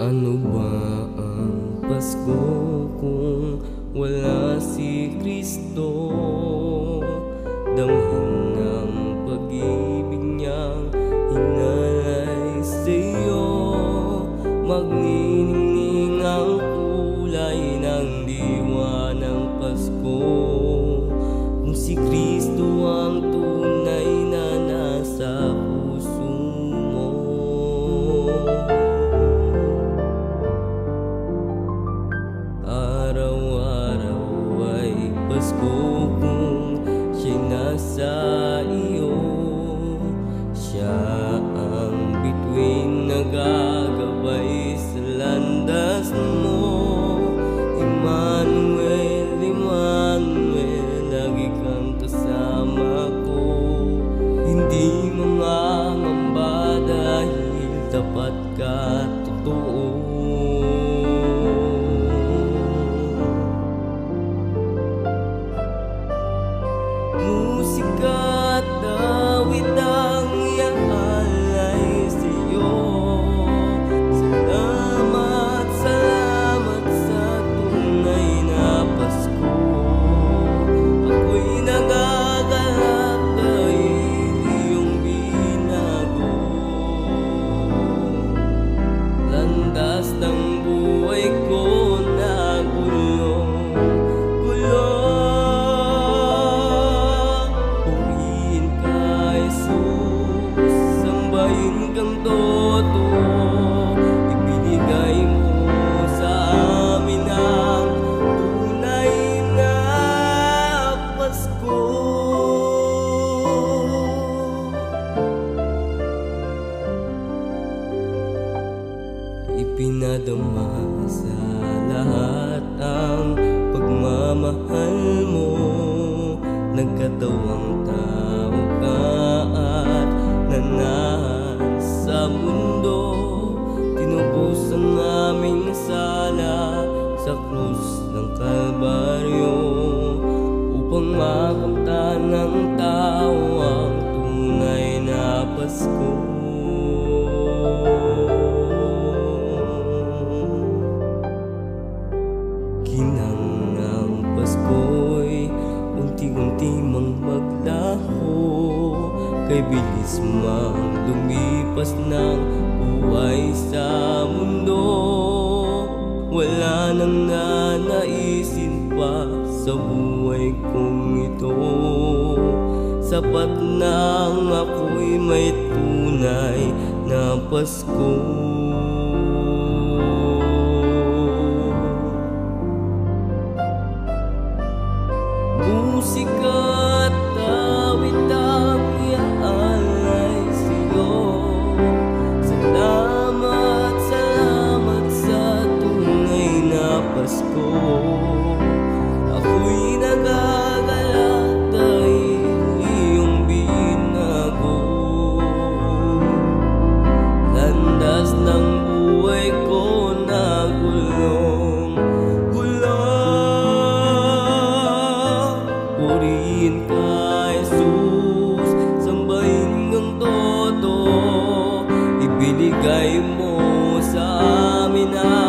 Ano ba ang Pasko kung wala si Kristo? Damhin ng pag-ibig niyang hinalay sa'yo. Magniningning ang kulay ng diwa ng Pasko, kung si Kristo ang tunay na nasa puso mo. Araw-araw ay Pasko kung siya'y nasa iyo. Siya ang bituin na gagabay sa landas mo. Emmanuel, Emmanuel, lagi kang kasama ko. Hindi mangangamba dahil tapat ka, totoo. Musika at awit ang iaalay sa'yo. Salamat, salamat sa tunay na Pasko. Ako'y nagagalak dahil iyong binago. Landas ng buhay ko na gulong. Sambahin kang todo, ibinigay mo sa amin ang tunay na Pasko. Ipinadama sa lahat ang pagmamahal mo. Nagkatawang tao ka at nanahan sa mundo. Tinubos ang aming sala sa krus ng Kalbaryo, upang makamtan ng tao ang tunay na Pasko. Ginang ang Pasko'y unti-unti mang maglaho, kay bilis mang lumipas ng buhay sa mundo. Wala nang nanaisin pa sa buhay kong ito. Sapat nang ako'y may tunay na Pasko. Musika at awit ang iaalay sa'yo. Salamat, salamat sa tunay na Pasko. Ako'y nagagalak dahil iyong binago. Landas ng buhay ko na gulong. Purihin ka, Jesus, sambahin kang todo. Ibinigay mo sa amin